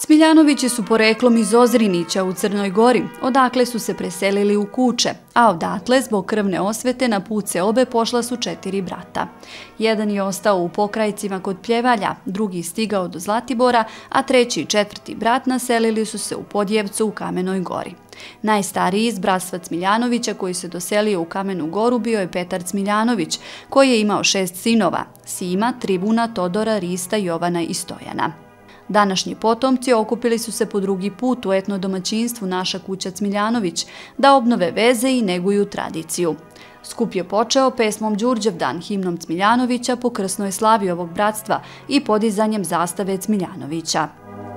Cmiljanovići su poreklom iz Ozrinića u Crnoj Gori, odakle su se preselili u Kuče, a odatle zbog krvne osvete na put seobe pošla su 4 brata. Jedan je ostao u Pokrajcima kod Pljevalja, drugi stigao do Zlatibora, a treći i četvrti brat naselili su se u Podjevcu u Kamenoj Gori. Najstariji iz bratstva Cmiljanovića koji se doselio u Kamenu Goru bio je Petar Cmiljanović, koji je imao 6 sinova, Sima, Tribuna, Todora, Rista, Jovana i Stojana. Današnji potomci okupili su se po drugi put u etno domaćinstvu Naša kuća Cmiljanović da obnove veze i neguju tradiciju. Skup je počeo pesmom Đurđevdan, himnom Cmiljanovića po krsnoj slavi ovog bratstva i podizanjem zastave Cmiljanovića.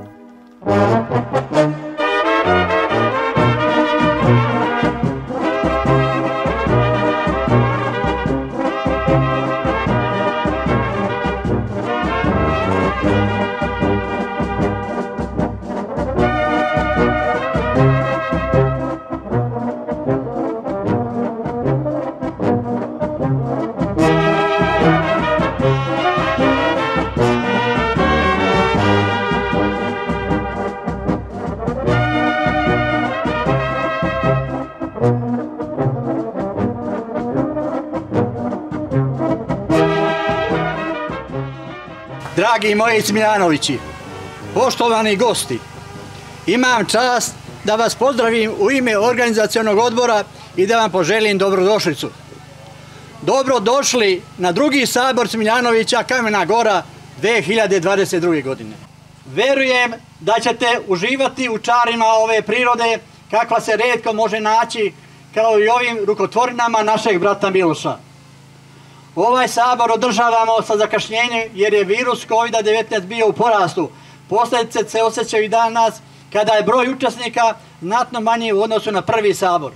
Dragi moji Cmiljanovići, poštovani gosti, imam čast da vas pozdravim u ime organizacionog odbora i da vam poželim dobrodošlicu. Dobrodošli na drugi sabor Cmiljanovića Kamena Gora 2022. godine. Verujem da ćete uživati u čarima ove prirode kakva se retko može naći kao i ovim rukotvorinama našeg brata Miloša. Ovaj sabor održavamo sa zakašnjenjem jer je virus COVID-19 bio u porastu. Posljedice se osjećaju i danas kada je broj učesnika znatno manji u odnosu na prvi sabor.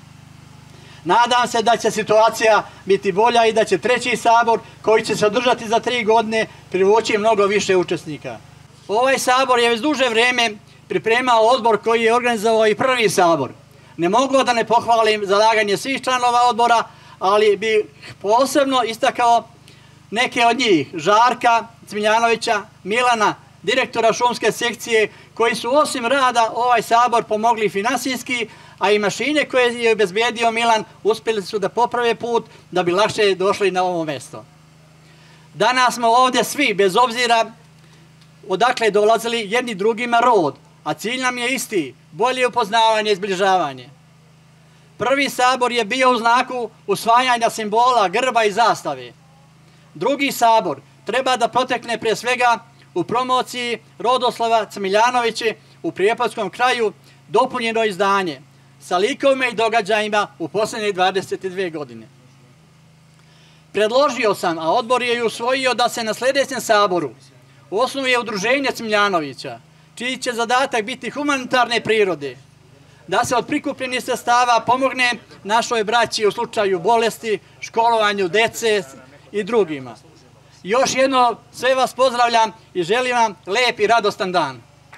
Nadam se da će situacija biti bolja i da će treći sabor koji će se održati za 3 godine privući mnogo više učesnika. Ovaj sabor je već duže vrijeme pripremao odbor koji je organizovao i prvi sabor. Ne mogu da ne pohvalim zalaganje svih članova odbora, ali bih posebno istakao neke od njih, Žarka Cmiljanovića, Milana, direktora šumske sekcije, koji su osim rada ovaj sabor pomogli finansijski, a i mašine koje je obezbedio Milan uspjeli su da poprave put da bi lakše došli na ovo mjesto. Danas smo ovdje svi, bez obzira odakle dolazili, jedni drugima rod, a cilj nam je isti, bolje upoznavanje i zbližavanje. Prvi sabor je bio u znaku usvajanja simbola, grba i zastave. Drugi sabor treba da protekne prije svega u promociji rodoslova Cmiljanovići u Prijepoljskom kraju dopunjeno izdanje sa likovima i događajima u posljednje 22 godine. Predložio sam, a odbor je i usvojio da se na sljedećem saboru osnuje udruženje Cmiljanovića, čiji će zadatak biti humanitarne prirode, da se od prikupljenih sredstava pomogne našoj braći u slučaju bolesti, školovanju dece i drugima. Još jedno sve vas pozdravljam i želim vam lijep i radostan dan.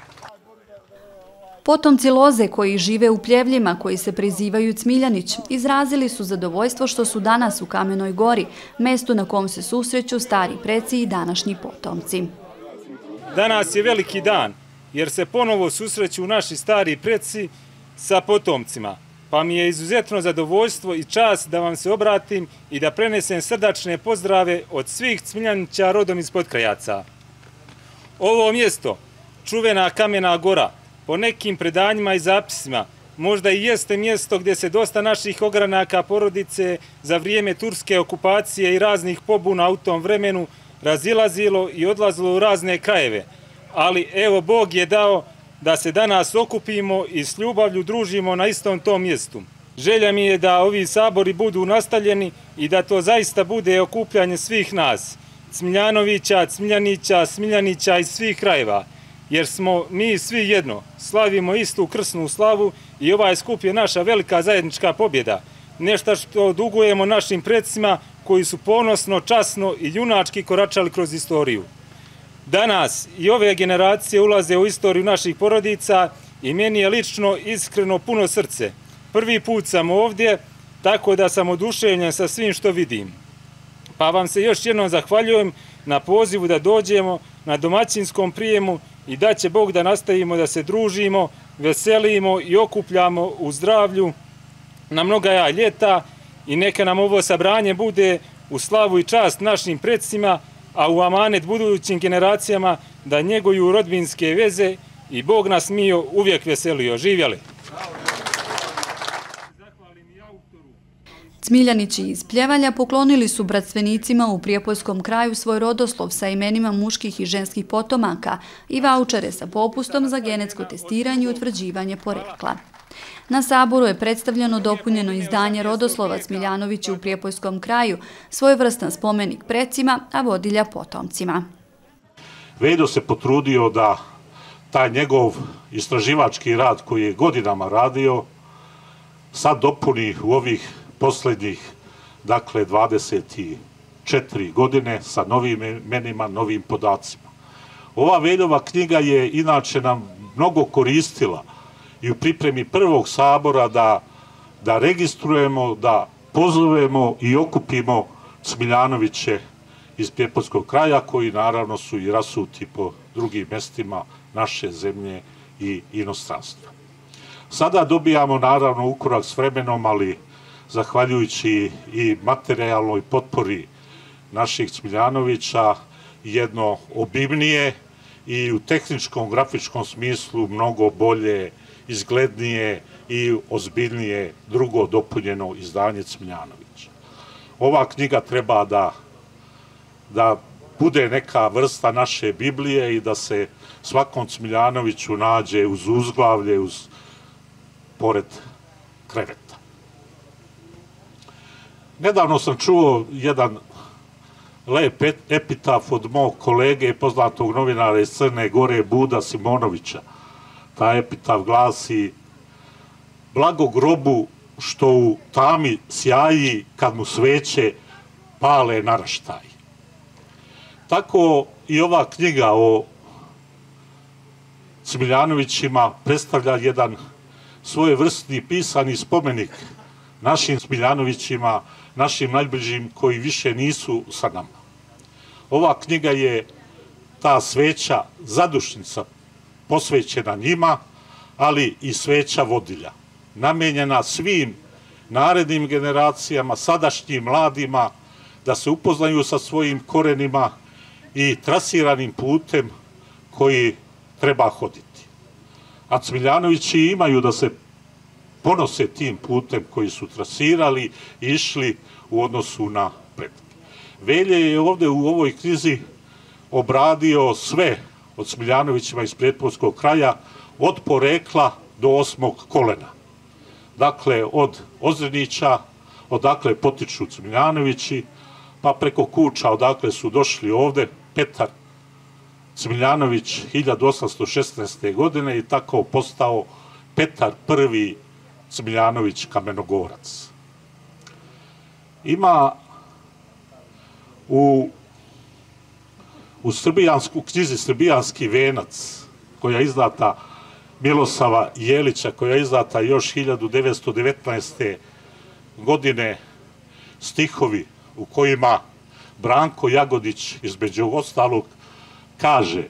Potomci Loze koji žive u Pljevljima, koji se prizivaju Cmiljanić, izrazili su zadovoljstvo što su danas u Kamenoj Gori, mestu na kom se susreću stari preci i današnji potomci. Danas je veliki dan jer se ponovo susreću naši stari preci sa potomcima, pa mi je izuzetno zadovoljstvo i čast da vam se obratim i da prenesem srdačne pozdrave od svih Cmiljanića rodom iz Potkrajaca. Ovo mjesto, čuvena Kamena Gora, po nekim predanjima i zapisima, možda i jeste mjesto gdje se dosta naših ogranaka porodice za vrijeme turske okupacije i raznih pobuna u tom vremenu razilazilo i odlazilo u razne krajeve, ali evo Bog je dao da se danas okupimo i s ljubavlju družimo na istom tom mjestu. Želja mi je da ovi sabori budu nastavljeni i da to zaista bude okupljanje svih nas, Cmiljanovića, Cmiljanića, Smiljanića iz svih krajeva, jer smo mi svi jedno, slavimo istu krsnu slavu i ovaj skup je naša velika zajednička pobjeda, nešto što dugujemo našim predsima koji su ponosno, časno i junački koračali kroz istoriju. Danas i ove generacije ulaze u istoriju naših porodica i meni je lično iskreno puno srce. Prvi put sam ovdje, tako da sam oduševljen sa svim što vidim. Pa vam se još jednom zahvaljujem na pozivu da dođemo na domaćinskom prijemu i da će Bog da nastavimo da se družimo, veselimo i okupljamo u zdravlju na mnoga ljeta i neka nam ovo sabranje bude u slavu i čast našim predsima, a u amanet budućim generacijama da njeguju rodbinske veze i Bog nas mio uvijek veselio. Živjeli! Cmiljanići iz Pljevalja poklonili su bratstvenicima u Prijepoljskom kraju svoj rodoslov sa imenima muških i ženskih potomaka i vaučere sa popustom za genetsko testiranje i utvrđivanje porekla. Na saboru je predstavljeno dopunjeno izdanje rodoslova Cmiljanovića u Prijepoljskom kraju, svojevrstan spomenik precima, a vodilja potomcima. Vedo se potrudio da taj njegov istraživački rad koji je godinama radio sad dopuni u ovih posljednjih, dakle, 24 godine sa novim imenima, novim podacima. Ova Veljova knjiga je inače nam mnogo koristila i u pripremi prvog sabora da registrujemo, da pozovemo i okupimo Cmiljanoviće iz Prijepoljskog kraja, koji naravno su i rasuti po drugim mestima naše zemlje i inostranstva. Sada dobijamo naravno ukorak s vremenom, ali zahvaljujući i materijalnoj potpori naših Cmiljanovića, jedno obimnije i u tehničkom, grafičkom smislu mnogo bolje, izglednije i ozbiljnije drugo dopunjeno izdanje Cmiljanovića. Ova knjiga treba da bude neka vrsta naše Biblije i da se svakom Cmiljanoviću nađe uz uzglavlje, pored kreveta. Nedavno sam čuo jedan lep epitaf od mog kolege, poznatog novinara iz Crne Gore, Buda Simonovića. Ta epitaf glasi: blago grobu što u tami sjaji kad mu sveće pale naraštaj. Tako i ova knjiga o Cmiljanovićima predstavlja jedan svojevrsni pisani spomenik našim Cmiljanovićima, našim najbližim koji više nisu sa nama. Ova knjiga je ta sveća, zadušnica posvećena njima, ali i sveća vodilja, namenjena svim narednim generacijama, sadašnjim mladima, da se upoznaju sa svojim korenima i trasiranim putem koji treba hoditi. A Cmiljanovići imaju da se ponose tim putem koji su trasirali i išli u odnosu na pretke. Velje je ovde u ovoj knjizi obradio sve od Cmiljanovićima iz Prijepoljskog kraja, od porekla do 8. kolena. Dakle, od Ozrenića, odakle potiču Cmiljanovići, pa preko Kuča, odakle su došli ovde, Petar Cmiljanović 1816. godine i tako postao Petar I Cmiljanović Kamenogorac. Ima u knjizi Srbijanski venac, koja je izdata Milosava Jelića, koja je izdata još 1919. godine, stihovi u kojima Branko Jagodić, između ostalog, kaže: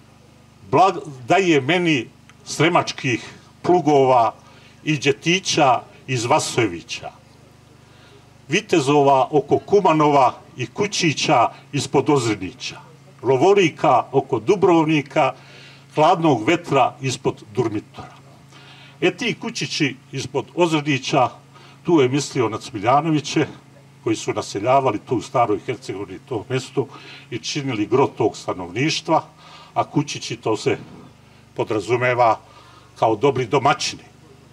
daje meni sremačkih plugova i đetića iz Vasojevića, vitezova oko Kumanova i kućića ispod Ozrenića, lovorika oko Dubrovnika, hladnog vetra ispod Durmitora. Ti kućići ispod Ozrenića, tu je mislio na Cmiljanoviće, koji su naseljavali tu u Staroj Hercegovini to mesto i činili gro tog stanovništva, a kućići to se podrazumeva kao dobri domaćini.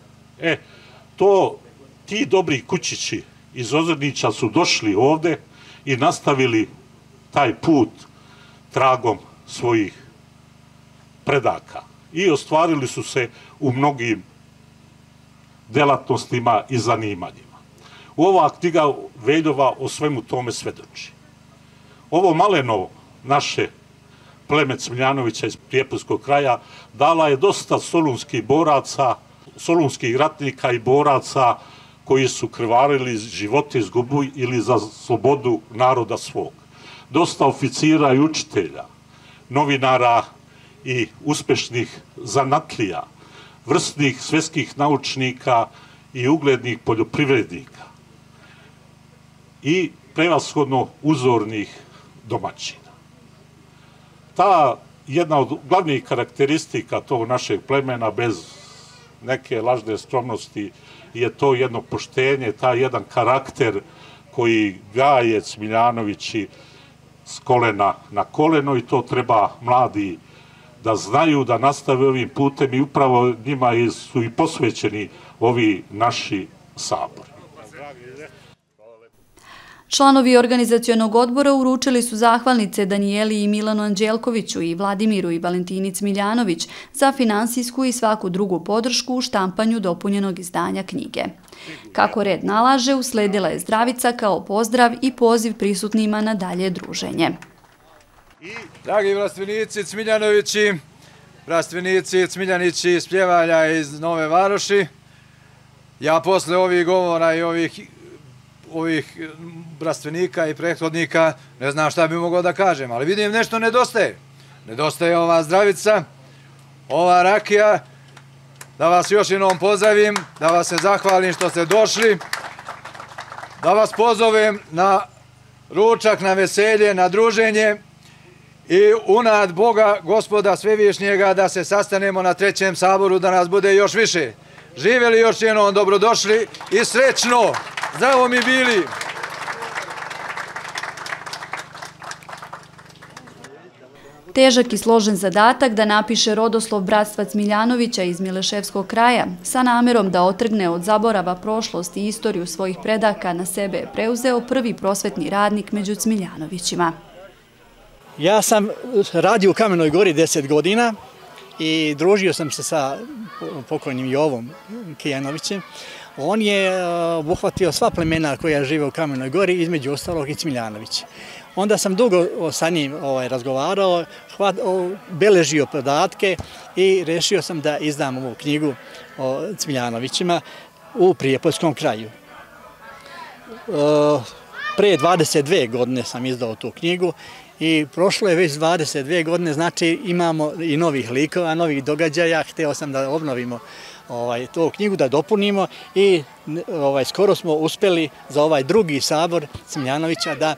Ti dobri kućići iz Ozrenića su došli ovde i nastavili taj put tragom svojih predaka i ostvarili su se u mnogim delatnostima i zanimanjima. Ova knjiga Veljova o svemu tome svedoči. Ovo maleno naše pleme Cmiljanovića iz Prijepoljskog kraja dala je dosta solunskih boraca, solunskih ratnika i boraca koji su krvarili, živote izgubili za slobodu naroda svog. Dosta oficira i učitelja, novinara i uspešnih zanatlija, vrsnih svetskih naučnika i uglednih poljoprivrednika i prevashodno uzornih domaćina. Ta jedna od glavnih karakteristika tog našeg plemena, bez neke lažne skromnosti, je to jedno poštenje, taj jedan karakter koji gaje Cmiljanovići s kolena na koleno, i to treba mladi da znaju, da nastave ovim putem, i upravo njima su i posvećeni ovi naši sabori. Članovi organizacionog odbora uručili su zahvalnice Danijeli i Milanu Anđelkoviću i Vladimiru i Valentini Cmiljanović za finansijsku i svaku drugu podršku u štampanju dopunjenog izdanja knjige. Kako red nalaže, usledila je zdravica kao pozdrav i poziv prisutnima na dalje druženje. Dragi vrastvenici Cmiljanovići, vrastvenici Cmiljanići iz Pljevalja iz Nove Varoši, ja posle ovih govora i ovih vrastvenika i prethodnika ne znam šta bi mogao da kažem, ali vidim nešto nedostaje. Nedostaje ova zdravica, ova rakija, da vas još jednom pozdravim, da vas se zahvalim što ste došli, da vas pozovem na ručak, na veselje, na druženje i unad Boga, Gospoda Svevišnjega, da se sastanemo na 3. saboru, da nas bude još više. Živjeli još jednom, dobrodošli i srećno! Zdravo mi bili! Težak i složen zadatak da napiše rodoslov bratstva Cmiljanovića iz Mileševskog kraja, sa namerom da otrgne od zaborava prošlost i istoriju svojih predaka, na sebe je preuzeo prvi prosvetni radnik među Cmiljanovićima. Ja sam radio u Kamenoj Gori 10 godina i družio sam se sa pokojnim Jovom Kijanovićem. On je obuhvatio sva plemena koja žive u Kamenoj Gori, između ostalog i Cmiljanović. Onda sam dugo sa njim razgovarao, beležio podatke i rešio sam da izdam ovu knjigu o Cmiljanovićima u Prijepoljskom kraju. Pre 22 godine sam izdao tu knjigu i prošlo je već 22 godine, znači imamo i novih likova, novih događaja. Hteo sam da obnovimo tu knjigu, da dopunimo i skoro smo uspeli za ovaj drugi sabor Cmiljanovića da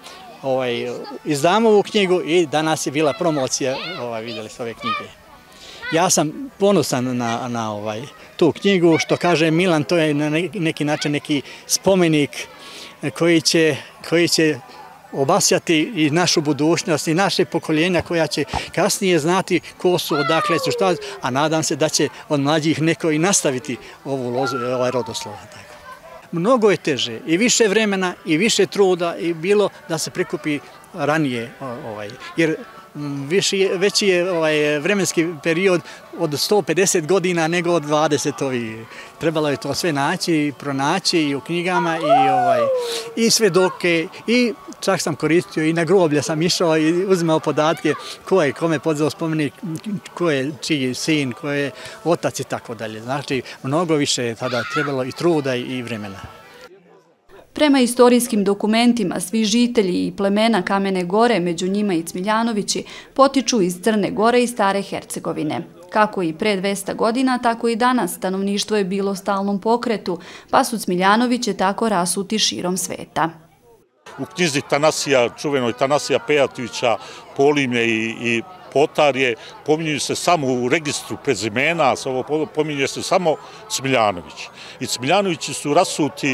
izdamo ovu knjigu i danas je bila promocija, vidjeli ste, ove knjige. Ja sam ponosan na tu knjigu, što kaže Milan, to je na neki način neki spomenik koji će obasjati i našu budućnost i naše pokoljenja koja će kasnije znati ko su, odakle su, šta, a nadam se da će od mlađih neko i nastaviti ovu lozu, ovaj rodoslov. Mnogo je teže i više vremena i više truda i bilo da se prikupi ranije, jer veći je vremenski period od 150 godina nego od 20. Trebalo je to sve naći, pronaći i u knjigama i svedoke, i čak sam koristio i na groblje sam išao i uzimao podatke ko je kome podzeo spomenik, ko je čiji sin, ko je otac i tako dalje. Znači, mnogo više je tada trebalo i truda i vremena. Prema istorijskim dokumentima, svi žitelji i plemena Kamene Gore, među njima i Cmiljanovići, potiču iz Crne Gore i Stare Hercegovine. Kako i pre 200 godina, tako i danas stanovništvo je bilo u stalnom pokretu, pa su Cmiljanoviće tako rasuti širom sveta. U knjizi Tanasija, čuvenoj Tanasija Pejatovića, Polimlje i Potarje, pominju se samo u registru prezimena, pominje se samo Cmiljanović. I Cmiljanovići su rasuti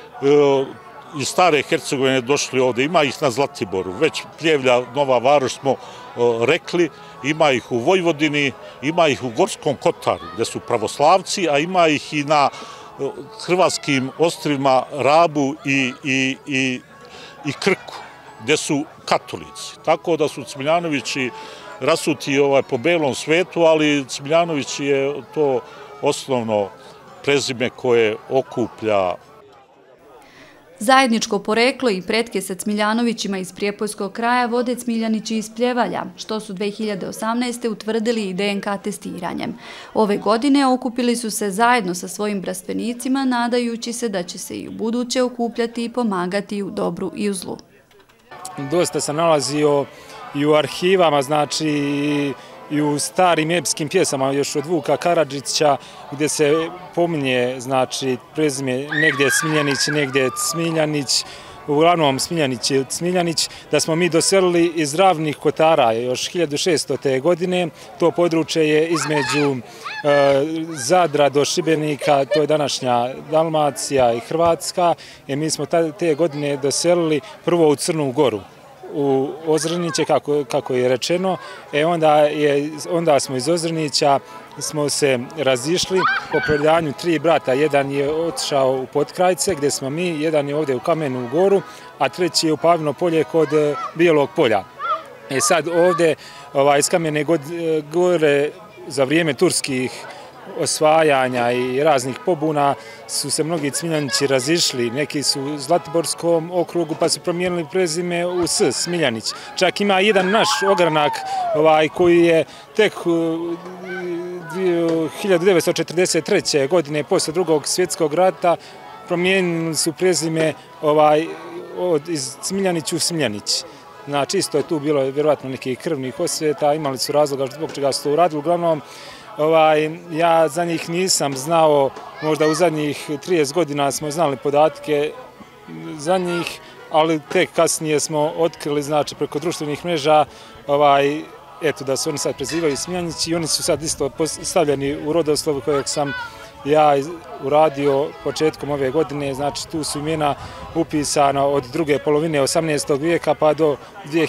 iz Stare Hercegovine došli ovde, ima ih na Zlatiboru, već Pljevlja, Nova Varoš smo rekli, ima ih u Vojvodini, ima ih u Gorskom Kotaru, gde su pravoslavci, a ima ih i na hrvatskim ostrvima Rabu i Krku, gde su katolici. Tako da su Cmiljanovići rasuti po belom svetu, ali Cmiljanović je to osnovno prezime koje okuplja. Zajedničko poreklo i pretke sa Cmiljanovićima iz Prijepoljskog kraja vode Cmiljanići iz Pljevalja, što su 2018. utvrdili i DNK testiranjem. Ove godine okupili su se zajedno sa svojim brastvenicima, nadajući se da će se i u buduće okupljati i pomagati u dobru i u zlu. Dosta sam nalazio i u arhivama, znači i u starim epskim pjesama još od Vuka Karadžića gdje se pominje, znači, prezime negdje Smiljanić, negdje Smiljanić, uglavnom Smiljanić i Smiljanić, da smo mi doselili iz Ravnih Kotara još 1600. godine. To područje je između Zadra do Šibenika, to je današnja Dalmacija i Hrvatska, i mi smo te godine doselili prvo u Crnu Goru, u Ozrniće, kako je rečeno. Onda smo iz Ozrnića smo se razišli po predanju 3 brata. Jedan je otišao u Potkrajce gdje smo mi, jedan je ovdje u Kamenu Goru, a treći je u Pavino polje kod Bijelog polja. Sad ovdje iz Kamene Gore za vrijeme turskih osvajanja i raznih pobuna su se mnogi Smiljanići razišli. Neki su u Zlatiborskom okrugu pa su promijenili prezime u Smiljanić. Čak ima jedan naš ogranak koji je tek 1943. godine posle Drugog svjetskog rata promijenili su prezime iz Smiljanić u Smiljanić. Znači, isto je tu bilo vjerojatno nekih krvnih osveta, imali su razloga zbog čega su to uradili. Uglavnom, ja za njih nisam znao, možda u zadnjih 30 godina smo znali podatke za njih, ali tek kasnije smo otkrili, znači, preko društvenih mreža, eto, da se oni sad prezivaju Smiljanići i oni su sad isto stavljeni u rodoslovu kojeg sam ja uradio početkom ove godine. Znači, tu su imena upisana od druge polovine 18. vijeka pa do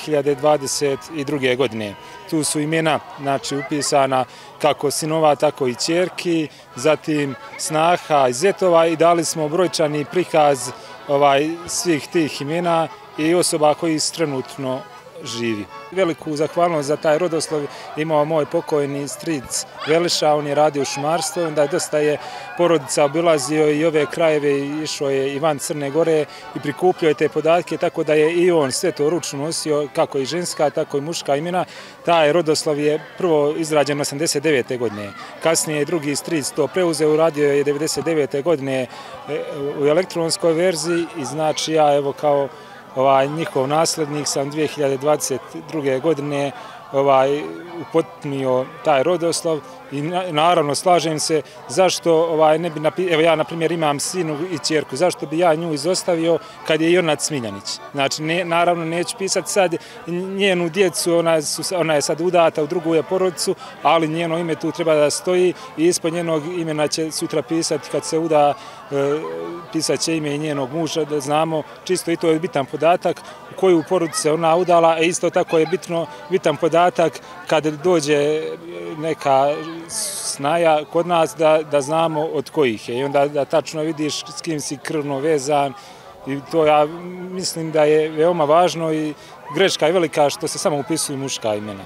2022. godine. Tu su imena, znači, upisana kako sinova, tako i ćerki, zatim snaha i zetova, i dali smo brojčani prikaz svih tih imena i osoba koji trenutno živi. Veliku zahvalnost za taj rodoslov imao moj pokojni stric Veliša, on je radio u šumarstvu, onda dosta je porodica obilazio i ove krajeve, išao je i van Crne Gore i prikupljao je te podatke, tako da je i on sve to ručno nosio, kako i ženska, tako i muška imena. Taj rodoslov je prvo izrađen 89. godine. Kasnije je drugi stric to preuzeo, uradio je 99. godine u elektronskoj verziji i znači ja evo kao njihov naslednik sam 2022. godine upotpunio taj rodoslov i naravno slažem se zašto ne bi, evo ja na primjer imam sinu i ćerku, zašto bi ja nju izostavio kad je i ona Smiljanić. Znači naravno neću pisati sad njenu djecu, ona je sad udata u drugu porodicu, ali njeno ime tu treba da stoji i ispod njenog imena će sutra pisati kad se uda, pisat će ime i njenog muža, da znamo, čisto i to je bitan podatak u koju porodicu se ona udala, a isto tako je bitan podatak kad dođe neka snaja kod nas da znamo od kojih je i onda da tačno vidiš s kim si krvno vezan, i to ja mislim da je veoma važno i greška je velika što se samo upisuju muška imena.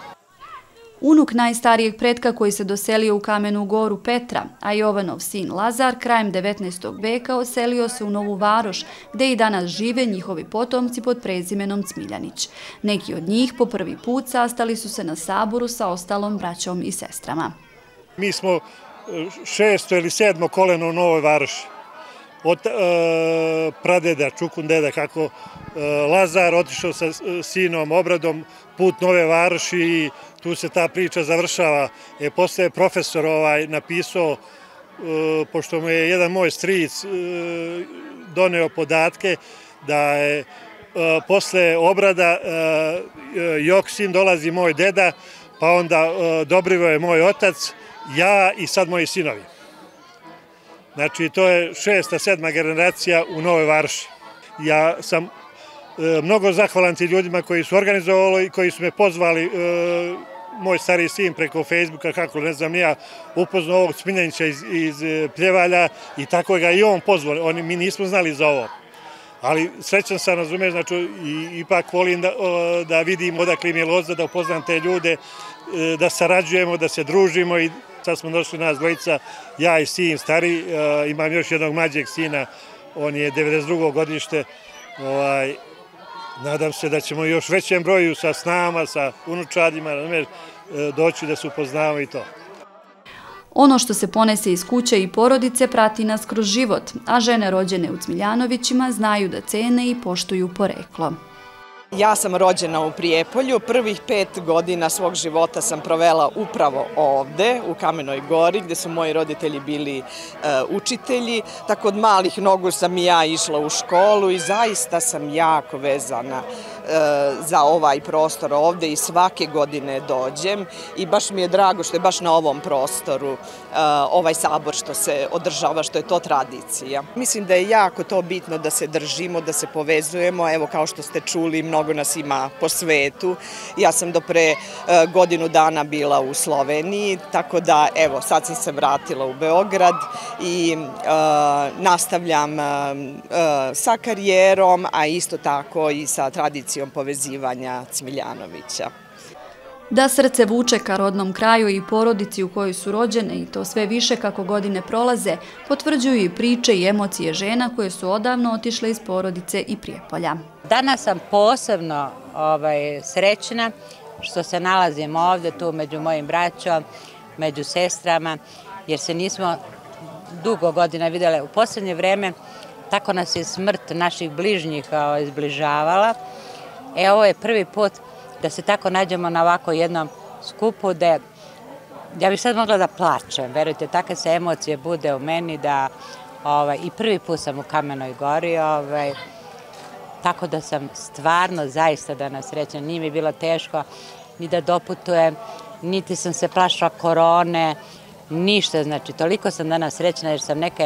Unuk najstarijeg pretka koji se doselio u Kamenu Goru Petra, a Jovanov sin Lazar, krajem 19. veka oselio se u Novu Varoš, gde i danas žive njihovi potomci pod prezimenom Smiljanić. Neki od njih po prvi put sastali su se na saboru sa ostalom braćom i sestrama. Mi smo 6. ili 7. koleno u Novoj Varoši. Od pradeda, čukundeda, kako Lazar otišao sa sinom Obradom put Nove Varoši i tu se ta priča završava. Posle je profesor napisao, pošto mu je jedan moj stric doneo podatke, da je posle Obrada Joksin dolazi moj deda, pa onda Dobrivoje moj otac, ja i sad moji sinovi. Znači, to je 6. 7. generacija u Novoj Varoši. Ja sam mnogo zahvalan ti ljudima koji su organizovali i koji su me pozvali, moj stariji sin preko Facebooka, kako ne znam ja, upoznao ovog Smiljanića iz Pljevalja i tako ga i on pozvao. Mi nismo znali za ovo. Ali srećan sam, razumeš, znači ipak volim da vidim odakle mi je loza, da upoznam te ljude, da sarađujemo, da se družimo i sad smo došli nas dvojica, ja i sin stari, imam još jednog mlađeg sina, on je 92. godište. Nadam se da ćemo još većem broju sa snama, sa unučadima, doći da se upoznamo i to. Ono što se ponese iz kuće i porodice prati nas kroz život, a žene rođene u Cmiljanovićima znaju da cene i poštuju poreklo. Ja sam rođena u Prijepolju, prvih 5 godina svog života sam provela upravo ovde, u Kamenoj Gori, gde su moji roditelji bili učitelji. Tako od malih nogu sam i ja išla u školu i zaista sam jako vezana za ovaj prostor ovde i svake godine dođem i baš mi je drago što je baš na ovom prostoru ovaj sabor što se održava, što je to tradicija. Mislim da je jako to bitno da se držimo, da se povezujemo, evo kao što ste čuli, mnogo nas ima po svetu. Ja sam do pre godinu dana bila u Sloveniji, tako da evo sad sam se vratila u Beograd i nastavljam sa karijerom, a isto tako i sa tradicijom povezivanja Cmiljanovića. Da srce vuče ka rodnom kraju i porodici u kojoj su rođene i to sve više kako godine prolaze, potvrđuju i priče i emocije žena koje su odavno otišle iz porodice i Prijepolja. Danas sam posebno srećna što se nalazim ovde tu među mojim braćom, među sestrama, jer se nismo dugo godina videle. U posljednje vreme tako nas je smrt naših bližnjih izbližavala. Ovo je prvi put da se tako nađemo na ovako jednom skupu gde ja bih sad mogla da plačem. Verujte, takve se emocije bude u meni da i prvi put sam u Kamenoj Gori, tako da sam stvarno zaista danas srećna. Nije mi bilo teško ni da doputujem, niti sam se plašila korone, ništa. Znači, toliko sam danas srećna jer sam neke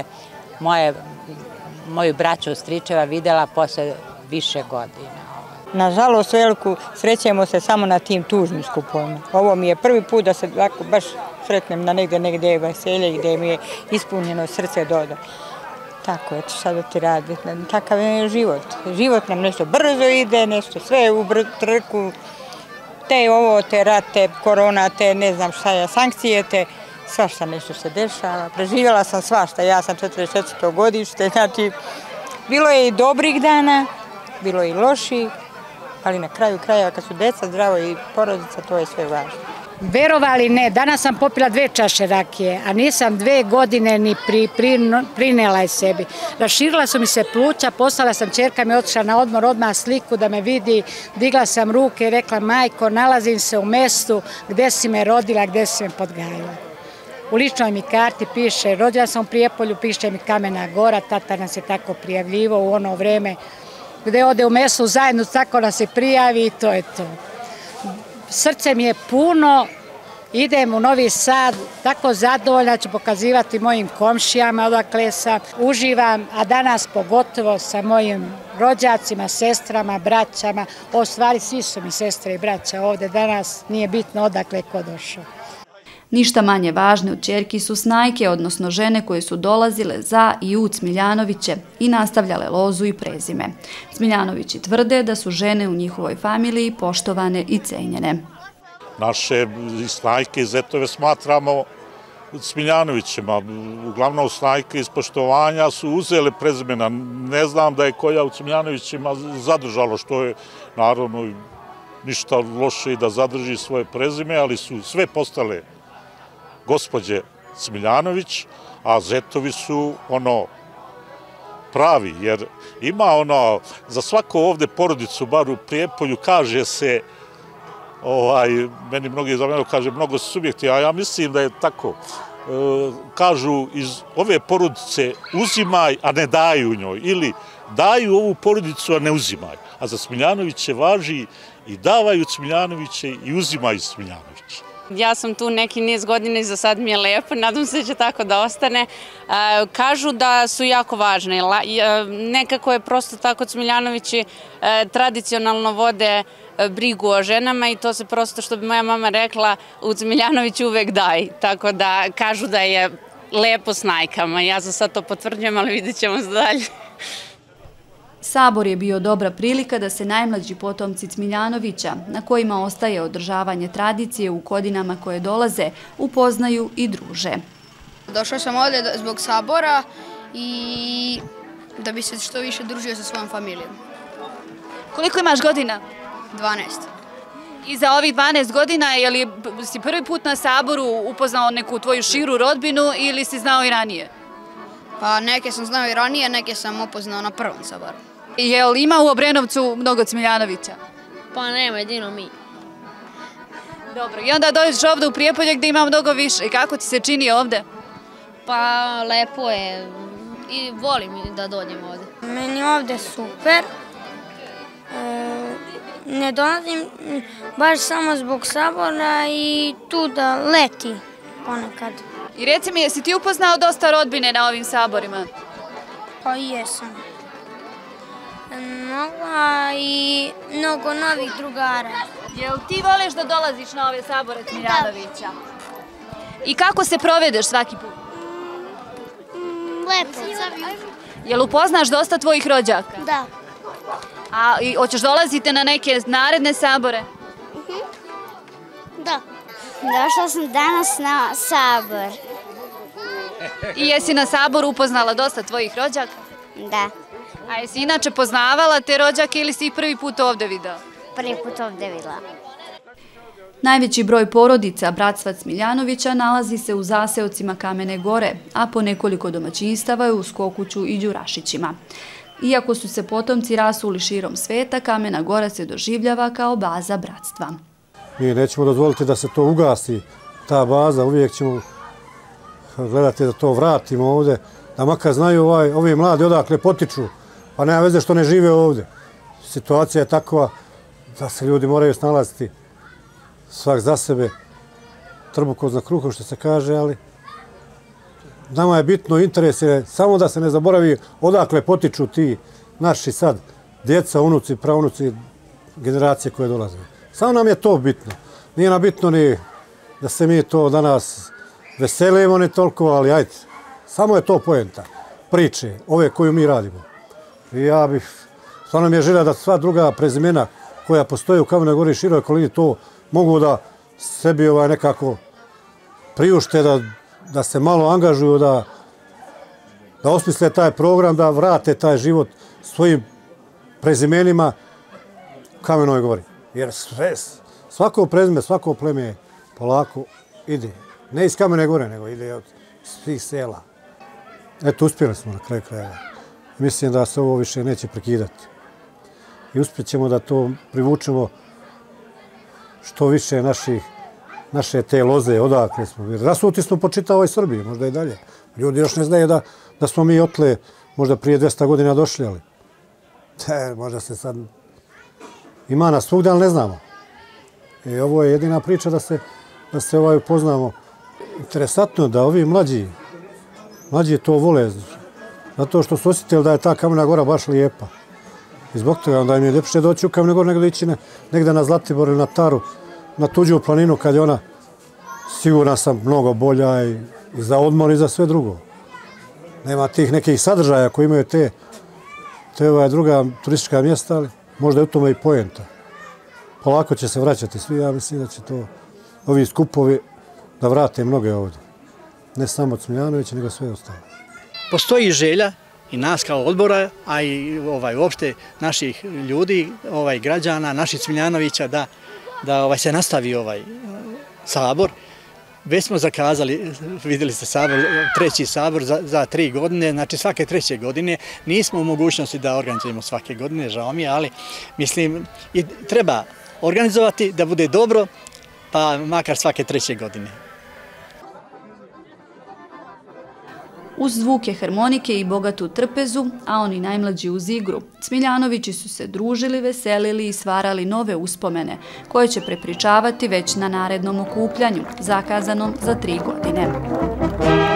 moju braću stričeva videla posle više godina. Nažalost, veliku srećemo se samo na tim tužnim skupovima. Ovo mi je prvi put da se baš sretnem na negde je veselje i gde mi je ispunjeno srce doda. Tako, eto šta da ti radi, takav je život. Život nam nešto brzo ide, nešto sve u trku, te ovo, te rat, te korona, te ne znam šta je, sankcije, te svašta nešto se dešava. Preživjela sam svašta, ja sam 44. godište, znači bilo je i dobrih dana, bilo je i loših, ali na kraju krajeva kad su deca zdravo i porodica, to je sve važno. Verovali ne, danas sam popila 2 čaše rakije, a nisam 2 godine ni prinela je sebi. Raširila su mi se pluća, poslala sam, ćerka mi otišla na odmor, odmah sliku da me vidi, digla sam ruke i rekla: majko, nalazim se u mestu gde si me rodila, gde si me podgajila. U ličnoj mi karti piše, rodila sam u Prijepolju, piše mi Kamena Gora, tata nas je tako prijavljivo u ono vreme, gde ode u mesu zajedno, tako nas se prijavi i to je to. Srce mi je puno, idem u Novi Sad, tako zadovoljna ću pokazivati mojim komšijama odakle sam, uživam, a danas pogotovo sa mojim rođacima, sestrama, braćama, u stvari svi su mi sestre i braća ovde danas, nije bitno odakle ko došao. Ništa manje važne od ćerki su snajke, odnosno žene koje su dolazile za i u Cmiljanoviće i nastavljale lozu i prezime. Cmiljanovići tvrde da su žene u njihovoj familiji poštovane i cenjene. Naše snajke i zetove smatramo Cmiljanovićima. Uglavnom snajke iz poštovanja su uzele prezimena. Ne znam da je koja u Cmiljanovićima zadržalo, što je naravno ništa loše i da zadrži svoje prezime, ali su sve postale gospođe Cmiljanović, a zetovi su pravi, jer ima za svako ovde porodicu, bar u Prijepolju, kaže se, meni mnogi za mene kaže mnogo subjekti, a ja mislim da je tako, kažu iz ove porodice uzimaj, a ne daju njoj, ili daju ovu porodicu, a ne uzimaj. A za Cmiljanoviće važi i davaju Cmiljanoviće i uzimaju Cmiljanoviće. Ja sam tu neki niz godina i za sad mi je lepo, nadam se da će tako da ostane. Kažu da su jako važne, nekako je prosto tako Cmiljanovići tradicionalno vode brigu o ženama i to se prosto, što bi moja mama rekla, u Cmiljanoviću uvek daj, tako da kažu da je lepo s najkama. Ja za sad to potvrđujem, ali vidjet ćemo dalje. Sabor je bio dobra prilika da se najmlađi potomci Cmiljanovića, na kojima ostaje održavanje tradicije u godinama koje dolaze, upoznaju i druže. Došao sam ovdje zbog sabora i da bi se što više družio sa svojom familijom. Koliko imaš godina? 12. I za ovih 12 godina, je li si prvi put na saboru upoznao neku tvoju širu rodbinu ili si znao i ranije? Pa neke sam znao i ranije, neke sam upoznao na prvom saboru. Je li ima u Obrenovcu mnogo Cmiljanovića? Pa nema, jedino mi. Dobro, i onda dođeš ovde u Prijepolje gde ima mnogo više. I kako ti se čini ovde? Pa lepo je i volim da dođem ovde. Meni ovde super. Ne dolazim baš samo zbog sabora i tu da leti ponekad. I reci mi, jesi ti upoznao dosta rodbine na ovim saborima? Pa jesam. I mnogo novih drugara. Jel ti voliš da dolaziš na ove sabore Cmiljanovića? I kako se provedeš svaki put? Lepo. Jel upoznaš dosta tvojih rođaka? Da. A hoćeš dolaziti na neke naredne sabore? Da. Došla sam danas na sabor. I jesi na saboru upoznala dosta tvojih rođaka? Da. A jesi inače poznavala te rođake ili si ih prvi put ovde videla? Prvi put ovde videla. Najveći broj porodica bratstva Cmiljanovića nalazi se u zaseocima Kamene Gore, a po nekoliko domaćinstava je u Skokuću i Đurašićima. Iako su se potomci rasuli širom sveta, Kamena Gora se doživljava kao baza bratstva. Mi nećemo dozvoliti da se to ugasi, ta baza, uvijek ćemo gledati da to vratimo ovde, da makar znaju ovi mladi odakle potiču, pa nema veze što ne žive ovde. Situacija je takva da se ljudi moraju snalaziti svak za sebe, trbuhom za kruhom što se kaže, ali nama je bitno, interes je samo da se ne zaboravi odakle potiču ti naši sad djeca, unuci, praunuci, generacije koje dolaze. Samo nam je to bitno. Nije nam bitno ni da se mi to danas veselimo ni toliko, ali ajde, samo je to poenta priče, ove koju mi radimo. I ja bih, stvarno mi je želja da sva druga prezimena koja postoje u Kamenoj Gori i široj okolini to mogu da sebi nekako priušte, da se malo angažuju, da osmisle taj program, da vrate taj život svojim prezimenima Kamenoj Gori. Jer svako prezime, svako pleme polako ide. Ne iz Kamene Gore, nego ide od svih sela. Eto, uspjeli smo na kraju krajeva. Mislim da se ovo više neće prekidati. I uspjet ćemo da to privučemo što više naše te loze, odakle smo. Rasuti smo po čitavoj Srbiji, možda i dalje. Ljudi još ne znaju da smo mi otle možda prije 200 godina došli, ali možda se sad ima nas svugdje, ali ne znamo. I ovo je jedina priča da se upoznamo. Interesantno da ovi mlađi to vole, zato što su osjetili da je ta Kamena Gora baš lijepa. I zbog toga onda im je ljepše doći u Kamenu Goru nego da ići negde na Zlatibor ili na Taru, na tuđu planinu, kad je ona, sigurna sam, mnogo bolja i za odmor i za sve drugo. Nema tih nekih sadržaja koji imaju te druga turistička mjesta, ali možda je u tome i poenta. Polako će se vraćati svi, ja mislim da će to ovi skupovi da vrate mnoge ovdje. Ne samo Cmiljanovića, nego sve ostalo. Postoji želja i nas kao odbora, a i uopšte naših ljudi, građana, naših Cmiljanovića, da se nastavi ovaj sabor. Već smo zakazali, vidjeli ste sabor, 3. sabor za 3 godine, znači svake 3. godine. Nismo u mogućnosti da organizujemo svake godine, žao mi je, ali mislim i treba organizovati da bude dobro, pa makar svake 3. godine. Uz zvuke harmonike i bogatu trpezu, a oni najmlađi uz igru, Cmiljanovići su se družili, veselili i stvarali nove uspomene, koje će prepričavati već na narednom okupljanju, zakazanom za 3 godine.